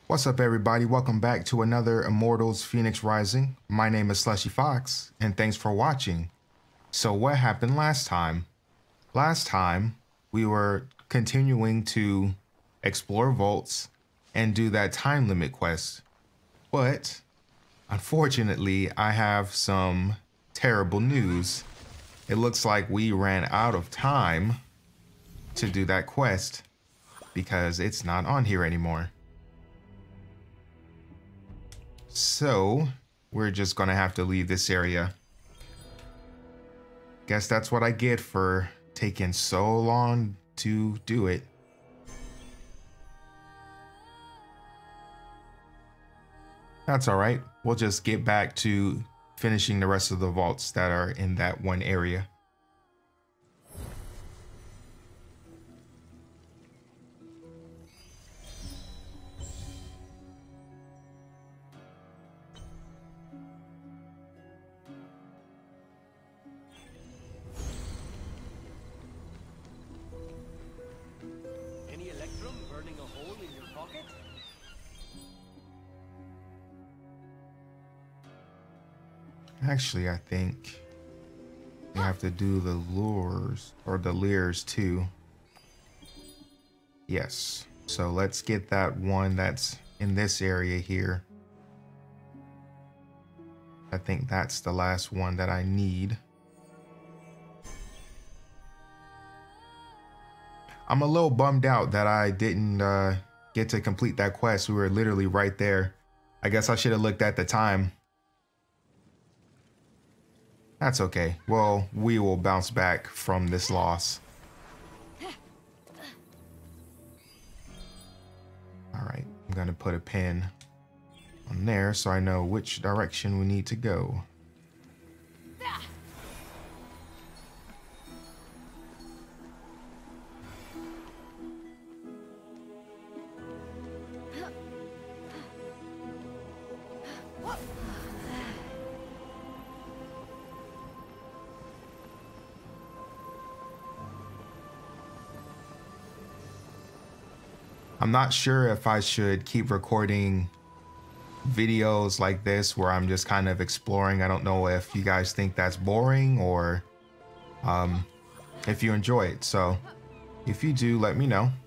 What's up, everybody? Welcome back to another Immortals Fenyx Rising. My name is Slushyfox, and thanks for watching. So what happened last time? Last time, we were continuing to explore vaults and do that time limit quest. But, unfortunately, I have some terrible news. It looks like we ran out of time to do that quest because it's not on here anymore. So, we're just gonna have to leave this area. Guess that's what I get for taking so long to do it. That's alright. We'll just get back to finishing the rest of the vaults that are in that one area. Actually, I think we have to do the lures or the leers too. Yes. So let's get that one that's in this area here. I think that's the last one that I need. I'm a little bummed out that I didn't get to complete that quest. We were literally right there. I guess I should have looked at the time. That's okay. Well, we will bounce back from this loss. Alright, I'm gonna put a pin on there so I know which direction we need to go. I'm not sure if I should keep recording videos like this where I'm just kind of exploring. I don't know if you guys think that's boring or if you enjoy it. So if you do, let me know.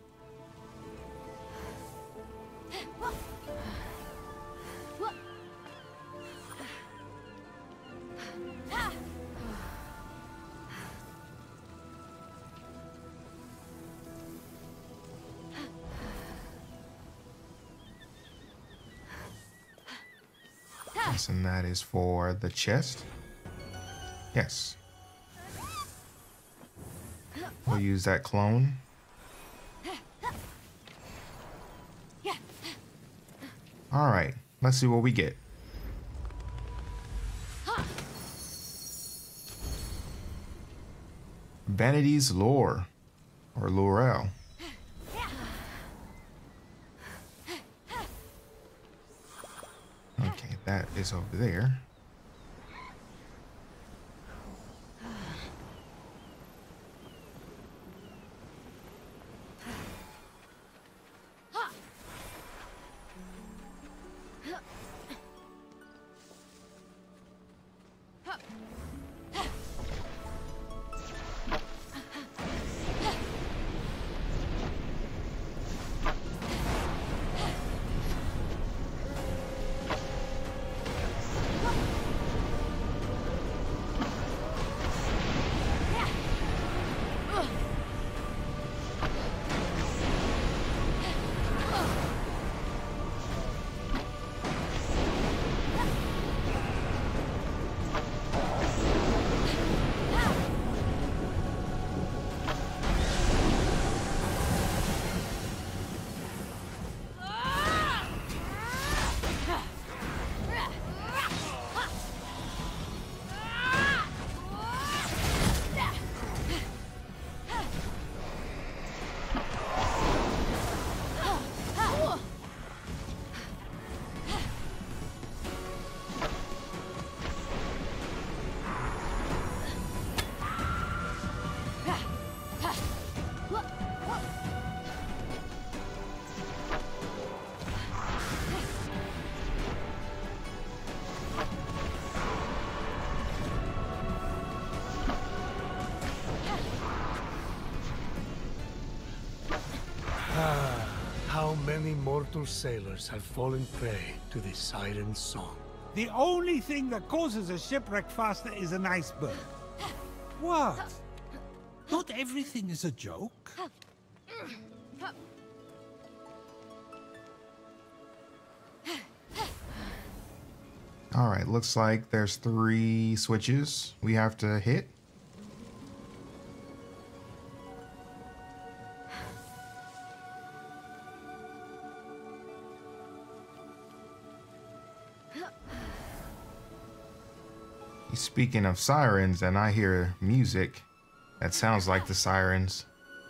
And that is for the chest. Yes. We'll use that clone. All right, let's see what we get. Vanity's Lure, or Laurel. Okay, that is over there. many mortal sailors have fallen prey to the siren song. The only thing that causes a shipwreck faster is an iceberg. What? Not everything is a joke. All right, looks like there's 3 switches we have to hit. Speaking of sirens, and I hear music that sounds like the sirens.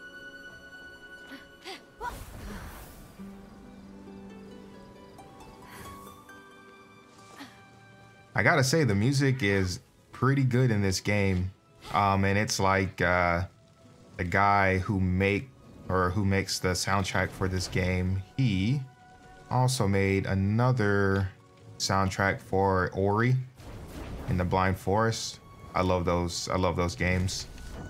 I gotta say, the music is pretty good in this game, and it's like the guy who makes the soundtrack for this game. He also made another soundtrack for Ori in the Blind Forest. I love those games.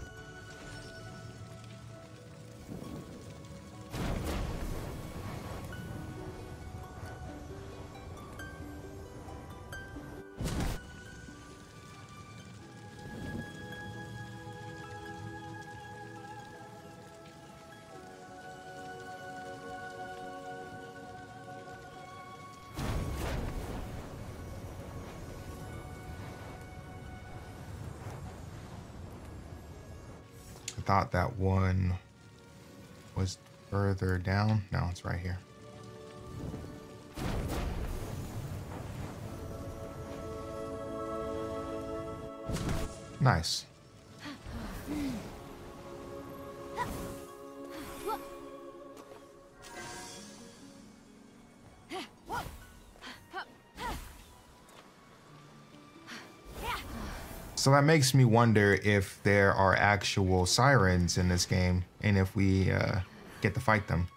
Thought that one was further down. No, it's right here. Nice. So that makes me wonder if there are actual sirens in this game, and if we get to fight them.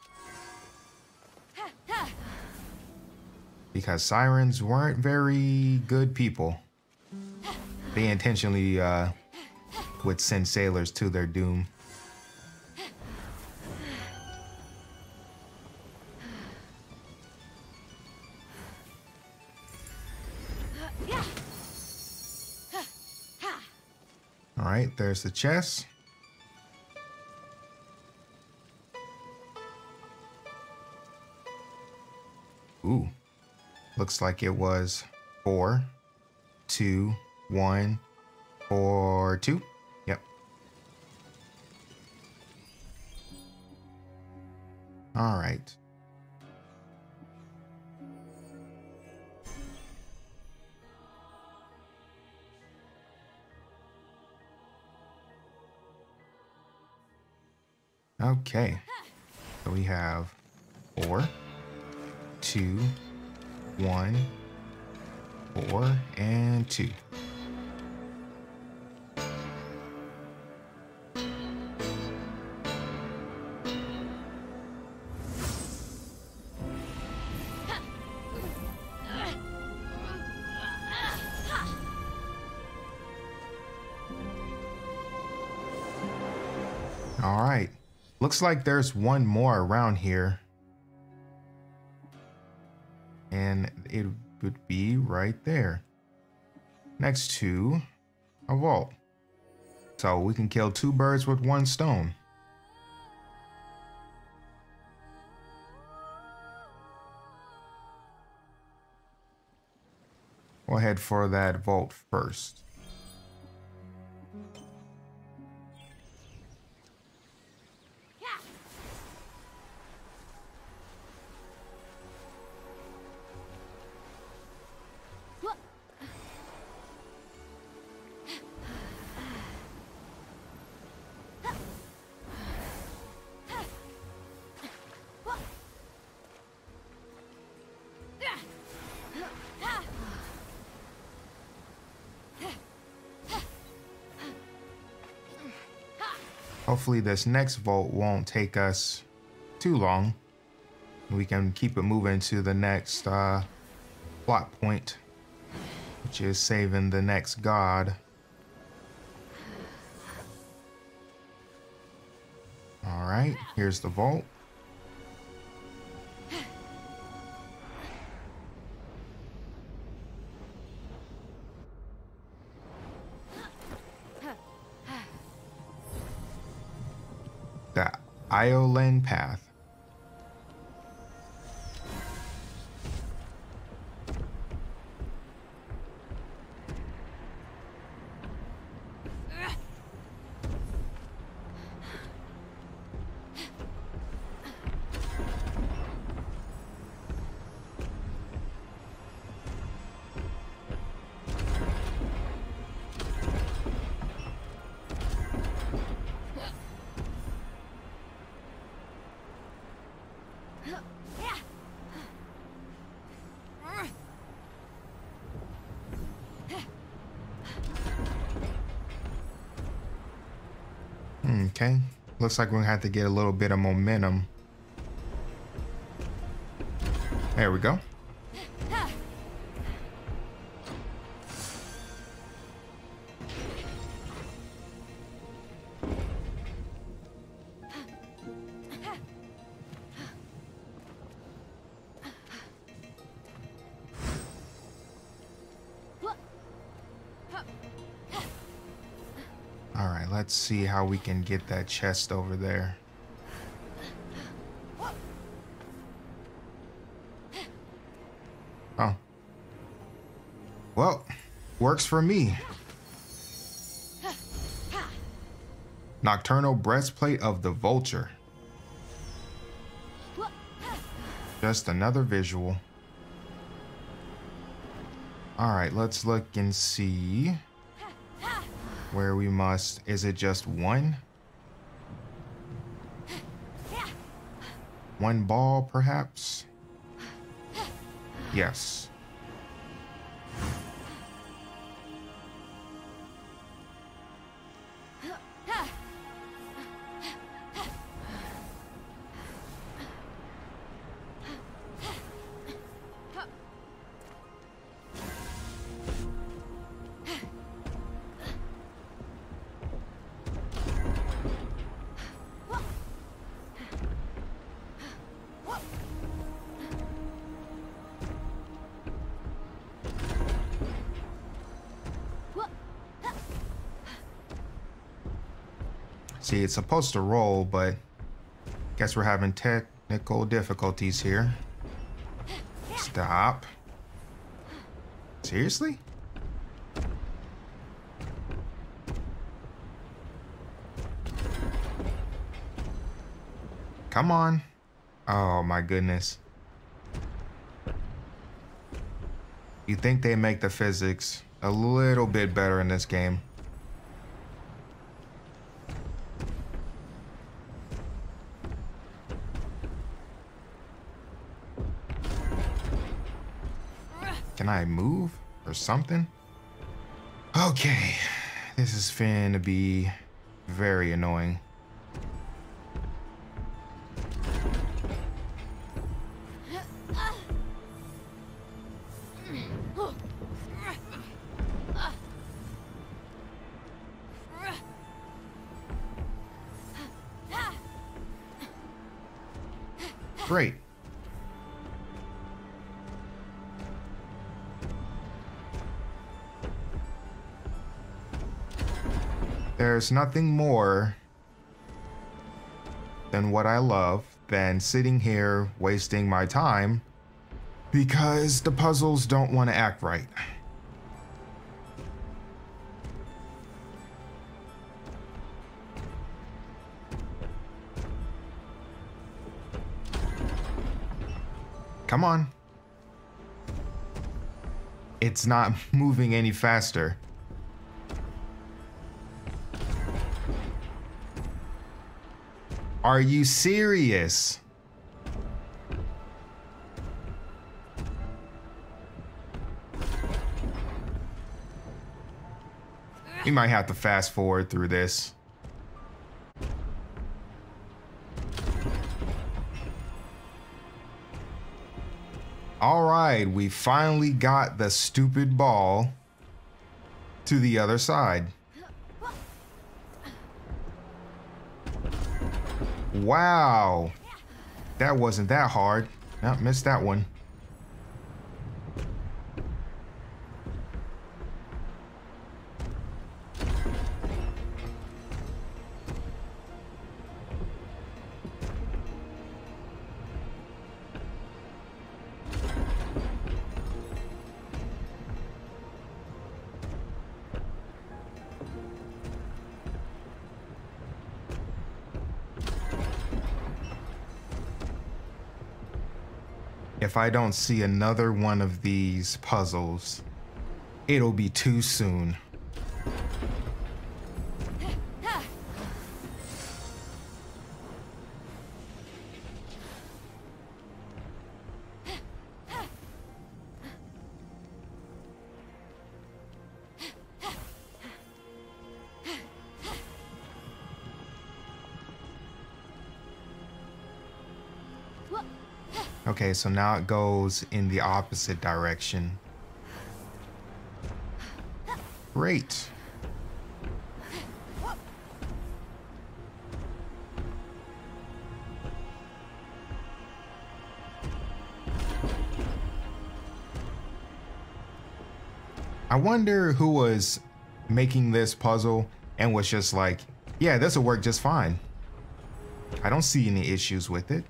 Because sirens weren't very good people. They intentionally would send sailors to their doom. All right, there's the chest. Ooh, looks like it was 4, 2, 1, 4, 2. Yep. All right. Okay, so we have 4, 2, 1, 4, and 2. All right. Looks like there's one more around here. And it would be right there. Next to a vault. So we can kill 2 birds with 1 stone. We'll head for that vault first. Hopefully this next vault won't take us too long. We can keep it moving to the next plot point, which is saving the next god. All right, here's the vault. Iolen Path. Okay, looks like we're gonna have to get a little bit of momentum. There we go. All right, let's see how we can get that chest over there. Oh. Well, works for me. Nocturnal breastplate of the vulture. Just another visual. All right, let's look and see where we must. Is it just one? One ball, perhaps? Yes. See, it's supposed to roll, but guess we're having technical difficulties here. Stop. Seriously? Come on. Oh my goodness. You think they make the physics a little bit better in this game? Can I move or something? Okay, this is finna be very annoying. Great. There's nothing more than what I love than sitting here wasting my time because the puzzles don't want to act right. Come on. It's not moving any faster. Are you serious? We might have to fast forward through this. All right, we finally got the stupid ball to the other side. Wow, that wasn't that hard. Nope, missed that one. if I don't see another one of these puzzles, it'll be too soon. Okay, so now it goes in the opposite direction. Great. I wonder who was making this puzzle and was just like, yeah, this will work just fine. I don't see any issues with it.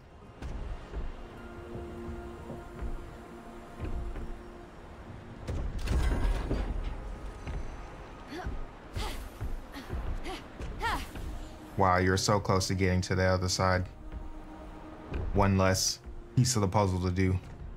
Wow, you're so close to getting to the other side. One less piece of the puzzle to do.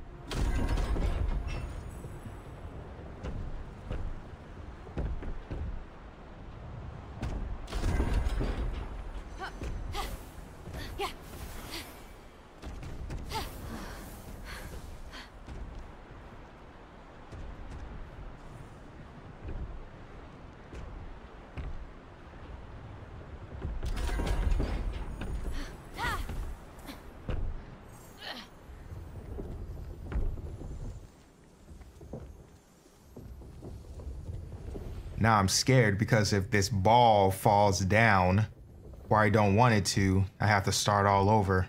Now I'm scared because if this ball falls down where I don't want it to, I have to start all over.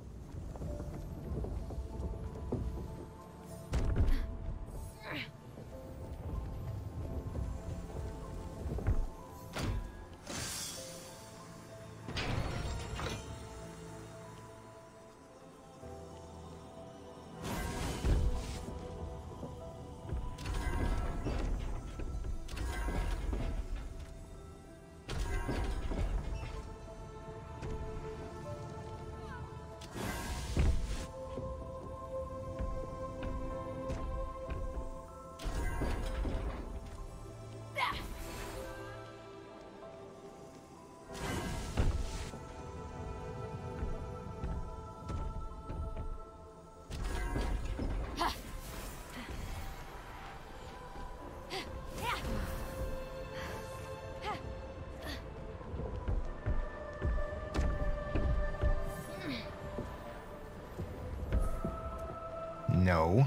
No.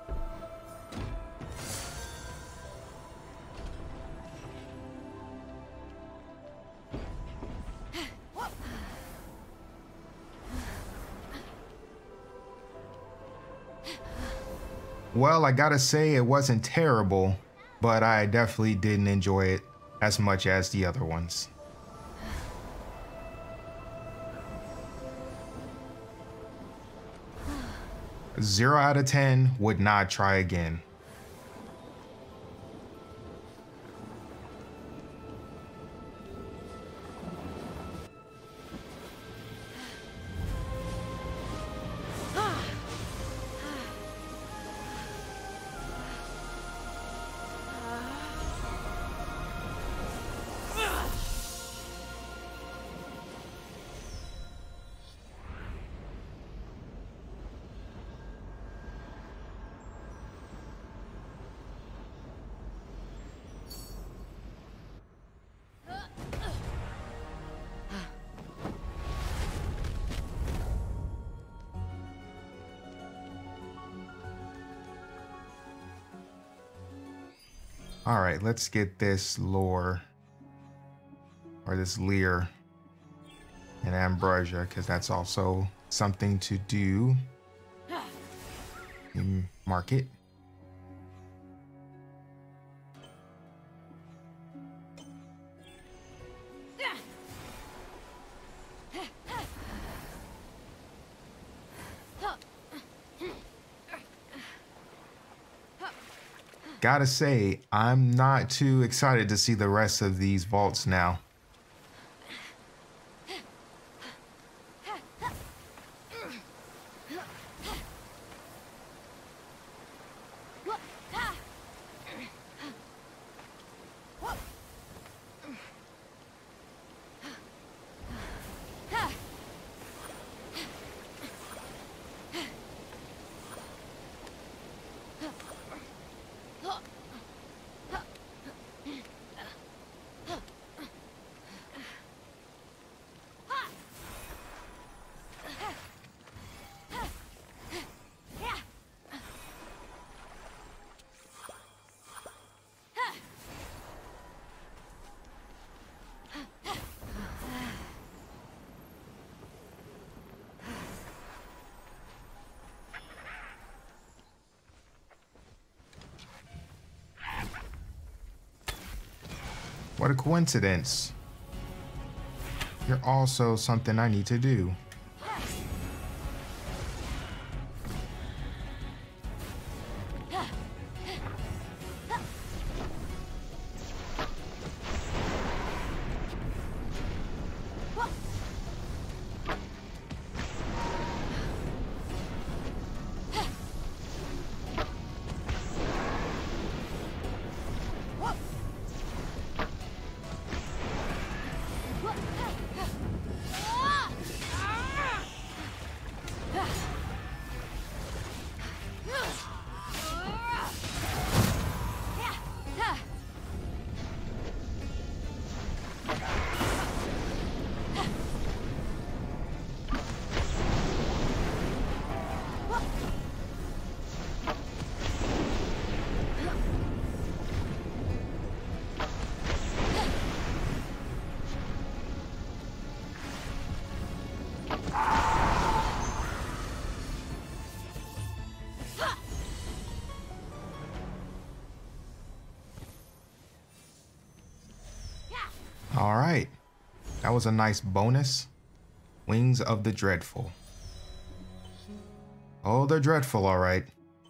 Well, I gotta say it wasn't terrible, but I definitely didn't enjoy it as much as the other ones. Zero out of 10, would not try again. All right, let's get this lore or this leer and ambrosia, because that's also something to do. Mark it. Gotta say, I'm not too excited to see the rest of these vaults now. What a coincidence. You're also something I need to do. All right, that was a nice bonus. Wings of the Dreadful. Oh, they're dreadful, all right.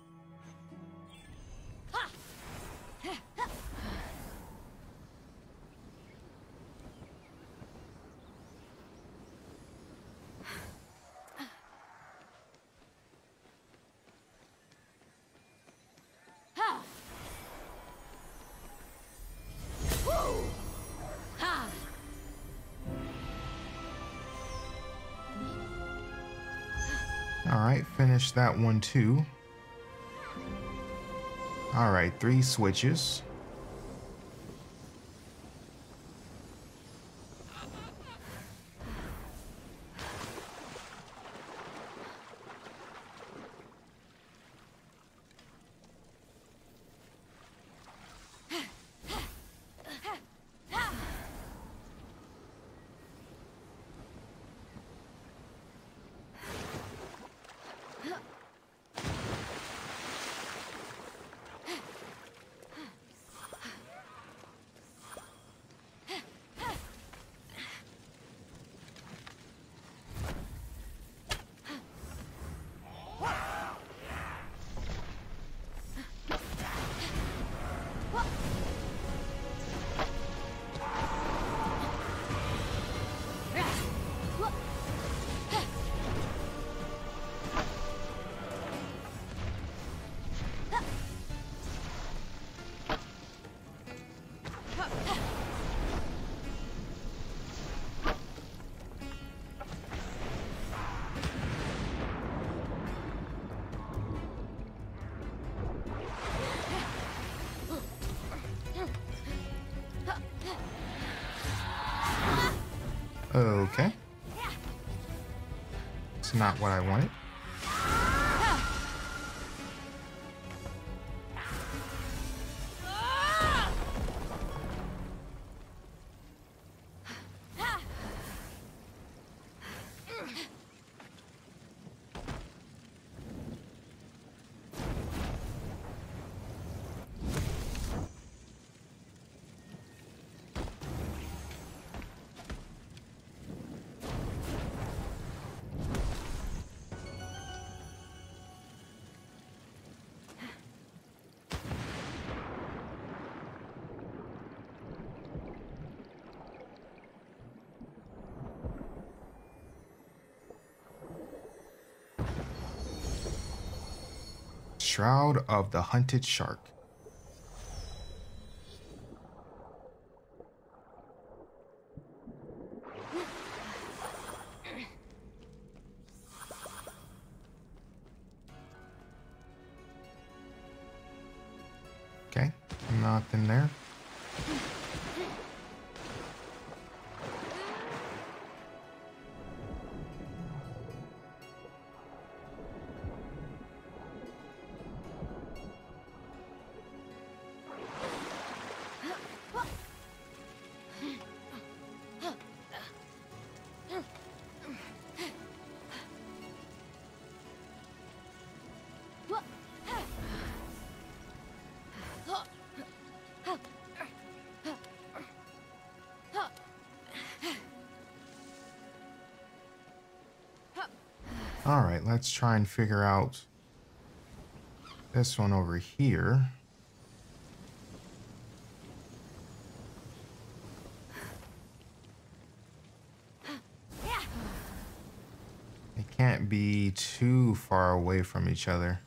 All right, finish that one too. All right, 3 switches. Okay. It's not what I wanted. Shroud of the Hunted Shark. Okay, nothing there. All right, let's try and figure out this one over here. They can't be too far away from each other.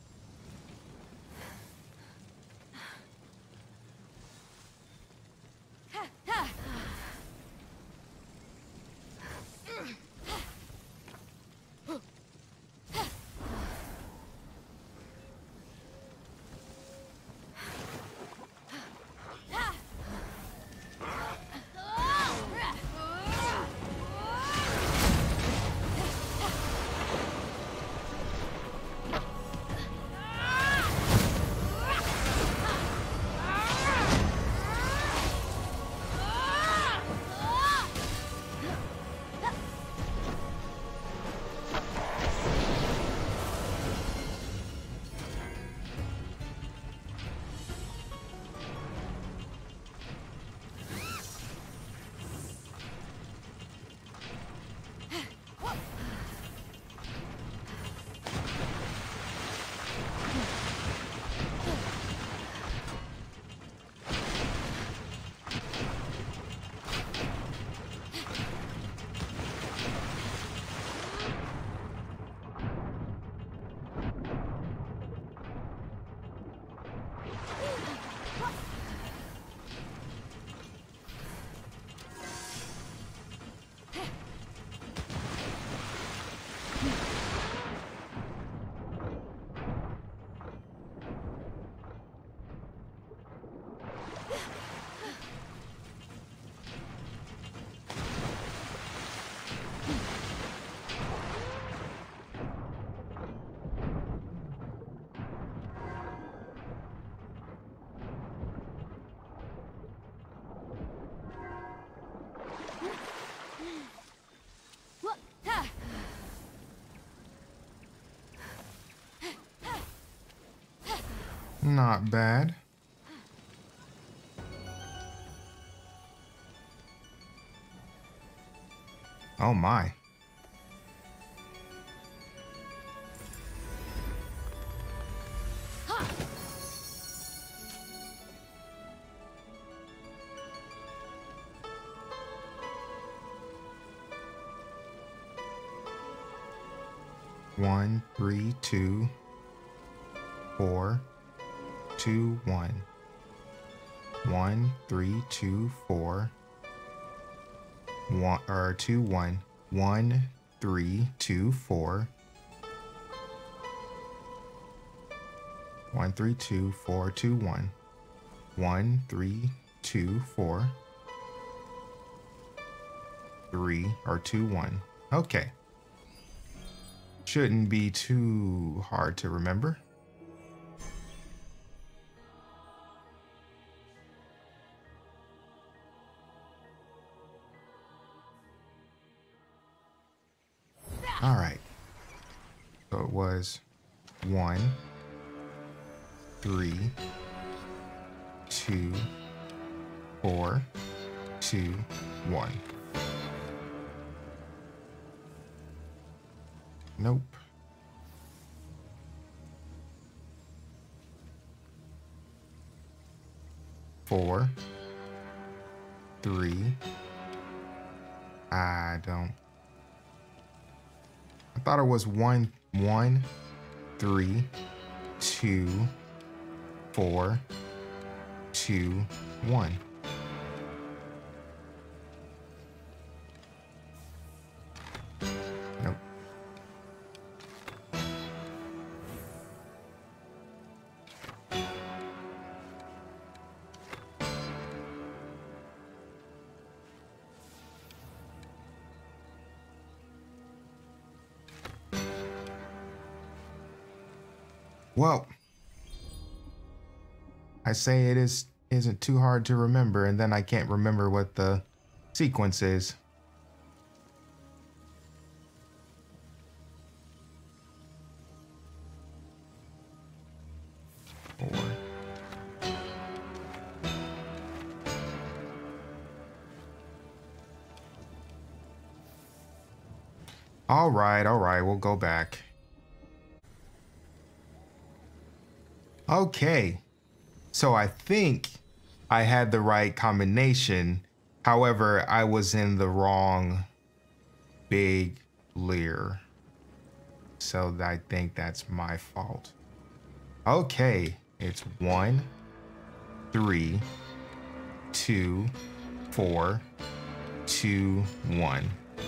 Not bad. Oh my. One, 3, 2, 4, 2, 1. 1, 3, 2, 4. 1 or 2, 1. 1, 3, 2, 4. 1, 3, 2, 4, 2, 1. 1, 3, 2, 4. 3 or 2, 1. Okay. Shouldn't be too hard to remember. All right. So it was 1, 3, 2, 4, 2, 1. Nope. Four, 3. I thought it was 1, 1, 3, 2, 4, 2, 1. Nope. Well, I say it isn't too hard to remember, and then I can't remember what the sequence is. Four. All right, we'll go back. Okay, so I think I had the right combination. However, I was in the wrong big leer. So I think that's my fault. Okay, it's 1, 3, 2, 4, 2, 1.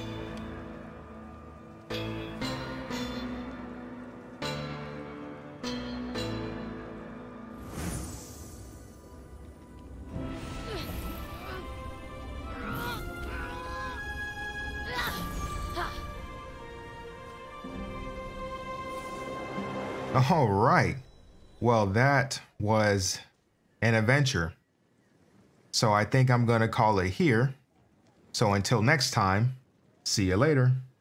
All right. Well, that was an adventure. So I think I'm going to call it here. So until next time, see you later.